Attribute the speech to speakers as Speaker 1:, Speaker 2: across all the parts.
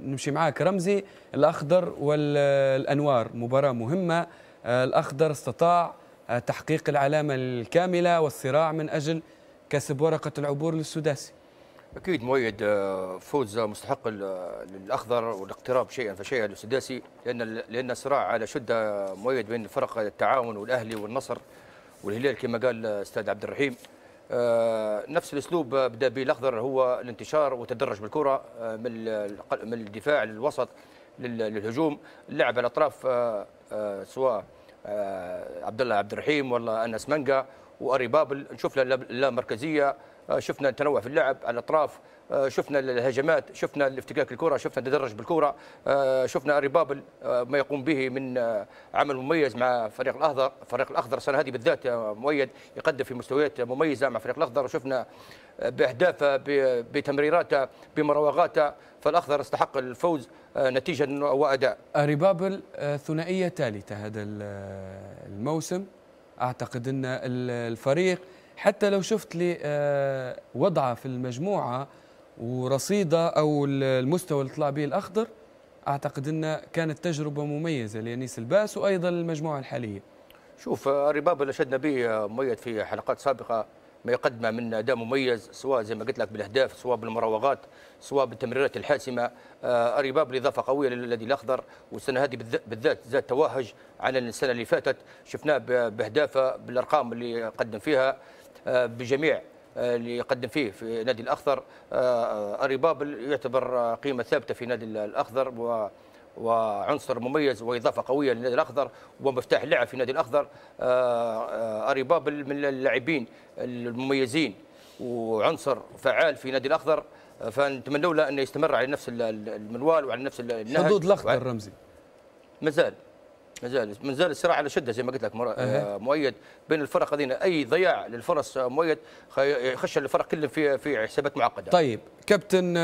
Speaker 1: نمشي معاك رمزي. الأخضر والأنوار مباراة مهمة. الأخضر استطاع تحقيق العلامة الكاملة والصراع من أجل كسب ورقة العبور للسداسي.
Speaker 2: اكيد مؤيد، فوز مستحق للاخضر والاقتراب شيئا فشيئا للسداسي، لان الصراع على شده مؤيد بين فرق التعاون والاهلي والنصر والهلال كما قال استاذ عبد الرحيم. نفس الاسلوب بدا به الاخضر، هو الانتشار وتدرج بالكره من الدفاع للوسط للهجوم، اللعب على الاطراف سواء عبد الله عبد الرحيم ولا انس منقا واري بابل. نشوف لا مركزيه، شفنا التنوع في اللعب على الاطراف، شفنا الهجمات، شفنا الافتكاك الكره، شفنا التدرج بالكره، شفنا اري بابل ما يقوم به من عمل مميز مع فريق الاخضر. فريق الاخضر السنه هذه بالذات مؤيد يقدم في مستويات مميزه مع فريق الاخضر، وشفنا باهدافه بتمريراته بمراوغاته، فالاخضر استحق الفوز نتيجه واداء.
Speaker 1: اري بابل ثنائيه ثالثه هذا الموسم. اعتقد ان الفريق حتى لو شفت لي وضعه في المجموعة ورصيده أو المستوى اللي طلع به الأخضر، أعتقد أن كانت تجربة مميزة لأنيس الباس وأيضا المجموعة الحالية.
Speaker 2: شوف رباب اللي شدنا به مؤيد في حلقات سابقة ما يقدمه من أداء مميز، سواء زي ما قلت لك بالأهداف، سواء بالمراوغات، سواء بالتمريرات الحاسمة. رباب إضافة قوية للنادي الأخضر، والسنة هذه بالذات زاد توهج عن السنة اللي فاتت. شفناه بأهدافه بالأرقام اللي قدم فيها بجميع اللي يقدم فيه في نادي الأخضر. أري بابل يعتبر قيمة ثابتة في نادي الأخضر وعنصر مميز وإضافة قوية للنادي الأخضر ومفتاح اللعب في نادي الأخضر. أري بابل من اللاعبين المميزين وعنصر فعال في نادي الأخضر، فنتمنى له أن يستمر على نفس المنوال وعلى نفس النهج.
Speaker 1: حدود الأخضر رمزي
Speaker 2: مازال الصراع على شده زي ما قلت لك مؤيد بين الفرق هذين. اي ضياع للفرص مؤيد يخش الفرق كلهم في حسابات معقده.
Speaker 1: طيب كابتن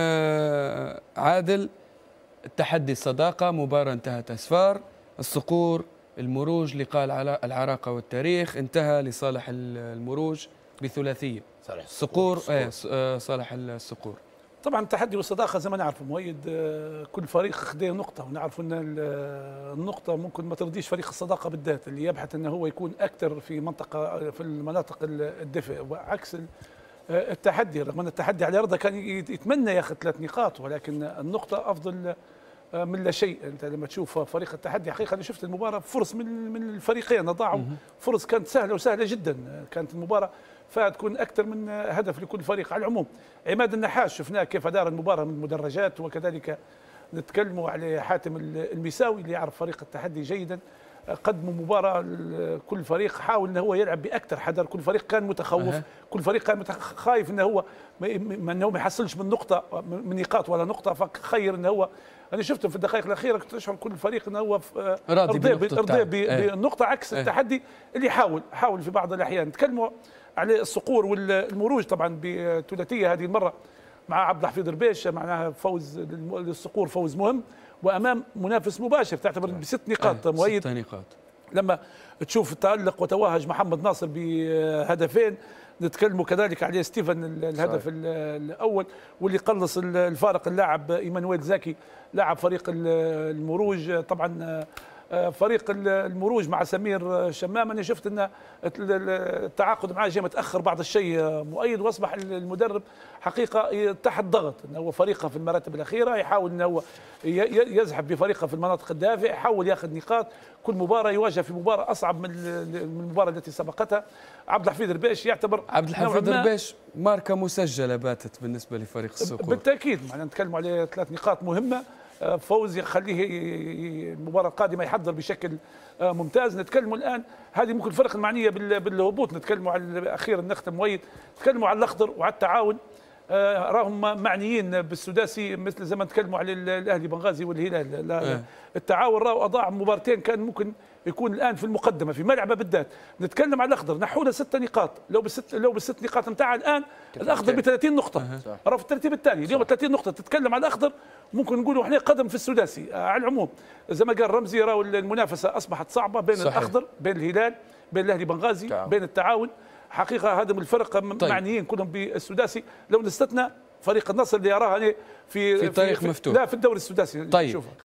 Speaker 1: عادل، التحدي الصداقه، مباراه انتهت اسفار، الصقور المروج لقاء العراقه والتاريخ انتهى لصالح المروج بثلاثيه.
Speaker 2: صالح
Speaker 1: الصقور صالح الصقور.
Speaker 3: طبعا التحدي والصداقه زي ما نعرف مؤيد، كل فريق خذ نقطه، ونعرف ان النقطه ممكن ما ترضيش فريق الصداقه بالذات اللي يبحث انه هو يكون اكثر في المناطق الدفء، وعكس التحدي. رغم ان التحدي على ارضه كان يتمنى ياخذ 3 نقاط، ولكن النقطه افضل من لا شيء. انت لما تشوف فريق التحدي حقيقه انا شفت المباراه فرص من الفريقين، ضاعوا فرص كانت سهله جدا. كانت المباراه فتكون اكثر من هدف لكل فريق. على العموم عماد النحاس شفناه كيف ادار المباراه من المدرجات، وكذلك نتكلموا على حاتم المساوي اللي يعرف فريق التحدي جيدا. قدموا مباراه، كل فريق حاول انه هو يلعب باكثر حذر، كل فريق كان متخوف، كل فريق كان خايف انه هو ما يحصلش من نقطه من نقاط ولا نقطه، فخير انه هو. انا شفته في الدقائق الاخيره كنت اشعر كل فريق انه هو
Speaker 1: راضي
Speaker 3: بالنقطه، عكس التحدي اللي حاول في بعض الاحيان. نتكلموا على الصقور والمروج طبعا بثلاثيه هذه المره مع عبد الحفيظ ربيش، معناها فوز للصقور، فوز مهم وامام منافس مباشر تعتبر ب6 نقاط مؤيد.
Speaker 1: 6 نقاط
Speaker 3: لما تشوف تألق وتوهج محمد ناصر بهدفين، نتكلموا كذلك عليه ستيفن الهدف الاول، واللي قلص الفارق اللاعب ايمانويل زاكي لاعب فريق المروج. طبعا فريق المروج مع سمير شمام انا شفت ان التعاقد معاه جاء متاخر بعض الشيء مؤيد، واصبح المدرب حقيقه تحت ضغط انه هو فريقه في المراتب الاخيره يحاول انه هو يزحف بفريقه في المناطق الدافئه، يحاول ياخذ نقاط. كل مباراه يواجه في مباراه اصعب من المباراه التي سبقتها. عبد الحفيظ ربيش يعتبر
Speaker 1: عبد الحفيظ ربيش ماركه مسجله باتت بالنسبه لفريق الصقور
Speaker 3: بالتاكيد. معنا نتكلم على 3 نقاط مهمه، فوز يخليه المباراة القادمة يحضر بشكل ممتاز. نتكلموا الآن هذه ممكن الفرق المعنية بالهبوط، نتكلموا على أخيرا نختم مؤيد، نتكلموا على الأخضر وعلى التعاون، راهم معنيين بالسداسي مثل زي ما نتكلموا على الأهلي بنغازي والهلال. التعاون راه أضاع مبارتين كان ممكن يكون الآن في المقدمة في ملعبه بالذات. نتكلم على الأخضر نحوا له 6 نقاط، لو بالست نقاط نتاع الآن الأخضر ب 30 نقطة، راه في الترتيب الثاني اليوم 30 نقطة. تتكلم على الأخضر ممكن نقولوا احنا قدم في السداسي. على العموم زي ما قال رمزي راهو المنافسة أصبحت صعبة بين الأخضر، بين الهلال، بين الأهلي بنغازي، بين التعاون. حقيقة هذا من الفرق معنيين كلهم بالسداسي. لو نستثنى فريق النصر اللي يراه في
Speaker 1: في طريق مفتوح.
Speaker 3: لا في الدوري السداسي
Speaker 1: طيب